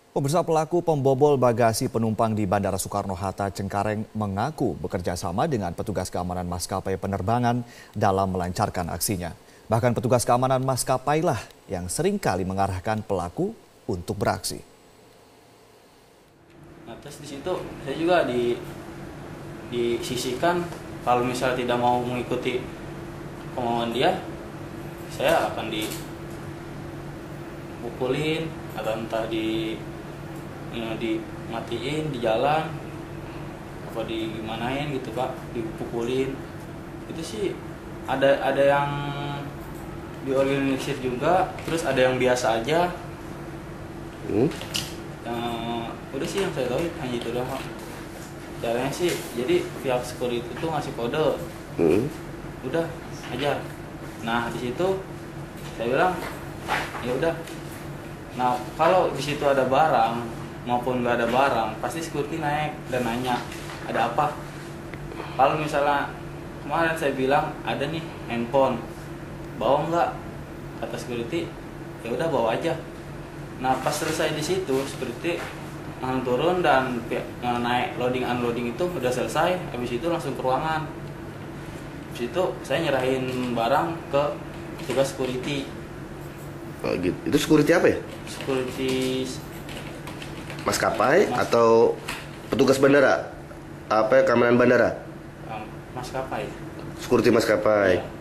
Pemirsa, pelaku pembobol bagasi penumpang di Bandara Soekarno-Hatta Cengkareng mengaku bekerja sama dengan petugas keamanan maskapai penerbangan dalam melancarkan aksinya. Bahkan petugas keamanan maskapai lah yang seringkali mengarahkan pelaku untuk beraksi. Nah, terus di situ saya juga disisihkan kalau misalnya tidak mau mengikuti kemauan dia, saya akan dipukulin atau entah dimatiin di jalan apa digimanain gitu Pak, dipukulin. Itu sih ada yang diorganisir juga, terus ada yang biasa aja. Udah sih yang saya tahu hanya itu doang Pak. Caranya sih jadi pihak security itu ngasih kode, udah ajar. Nah di situ saya bilang ya udah. Nah kalau di situ ada barang maupun nggak ada barang, pasti security naik dan nanya ada apa. Kalau misalnya kemarin saya bilang ada nih handphone, bawa nggak? Kata security ya udah bawa aja. Nah pas selesai di situ security turun dan naik loading unloading itu udah selesai. Habis itu langsung ke ruangan. Habis itu saya nyerahin barang ke petugas security. Oh gitu. Itu security apa ya? Security Maskapai atau petugas bandara? Apa ya, keamanan bandara? maskapai. Security maskapai. Ya.